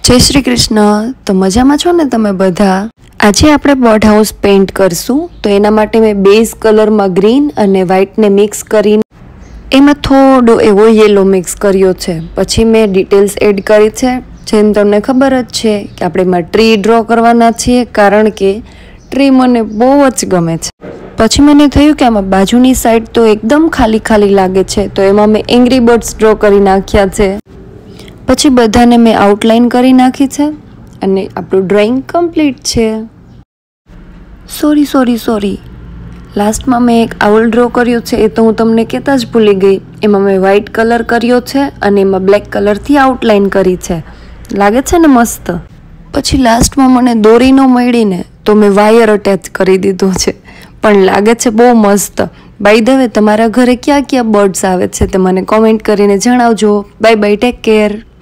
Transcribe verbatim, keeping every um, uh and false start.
जय श्री कृष्ण। तो मजा में छो ने तमे बधा। आज આપણે બર્ડ હાઉસ પેઇન્ટ કરશું। તો એના માટે મેં બેઝ કલર માં ગ્રીન અને વ્હાઈટ ને મિક્સ કરીને એમાં થોડો એવો યેલો મિક્સ કર્યો છે। પછી મેં ડિટેલ્સ એડ કરી છે। જેમ તમને ખબર જ છે કે આપણે એમાં ટ્રી ડ્રો કરવાના છીએ, કારણ કે ટ્રી મને બહુ જ ગમે છે। પછી મને થયું કે આમાં બાજુની સાઈડ તો એકદમ ખાલી ખાલી લાગે છે, તો એમાં મેં એંગ્રી બર્ડ્સ ડ્રો કરી નાખ્યા છે। પછી બધાને મેં આઉટલાઈન કરી નાખી છે અને આપણું ડ્રોઈંગ કમ્પ્લીટ છે। સોરી સોરી સોરી લાસ્ટમાં મેં એક આઉલ ડ્રો કર્યો છે, એ તો હું તમને કહેતા જ ભૂલી ગઈ। એમાં મેં વ્હાઈટ કલર કર્યો છે અને એમાં બ્લેક કલરથી આઉટલાઈન કરી છે। લાગે છે ને મસ્ત। પછી લાસ્ટમાં મને દોરી ન મળીને તો મેં વાયર અટેચ કરી દીધો છે, પણ લાગે છે બહુ મસ્ત। બાય ધ વે, તમારા ઘરે ક્યાં ક્યાં બર્ડ્સ આવે છે તે મને કોમેન્ટ કરીને જણાવજો। Bye bye, take care.